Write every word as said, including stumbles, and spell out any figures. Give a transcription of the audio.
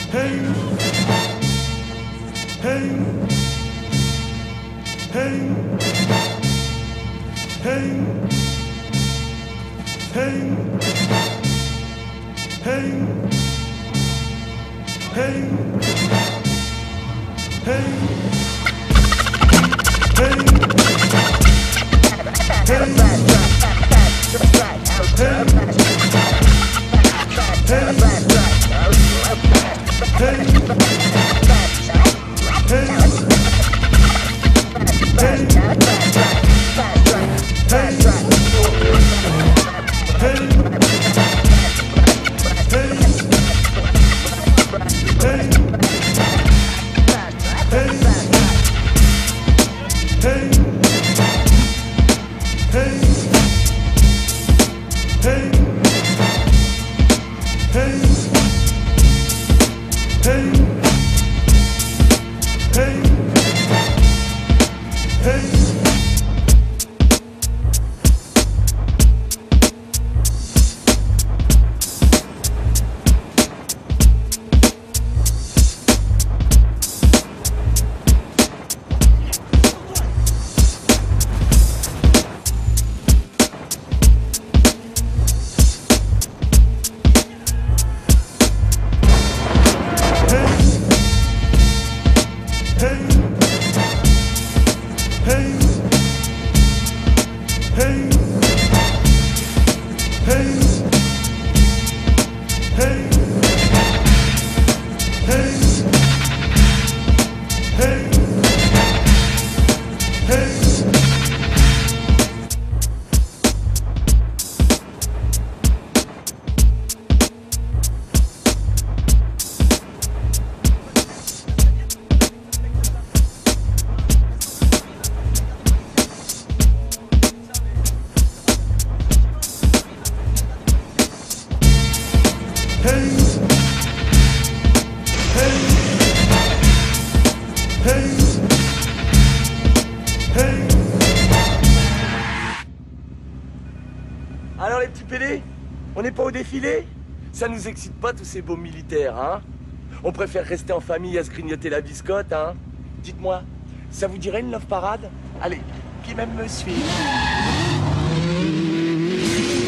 Alors les petits pédés, on n'est pas au défilé? Ça nous excite pas tous ces beaux militaires, hein? On préfère rester en famille à se grignoter la biscotte, hein? Dites-moi, ça vous dirait une love parade? Allez, qui même me suit?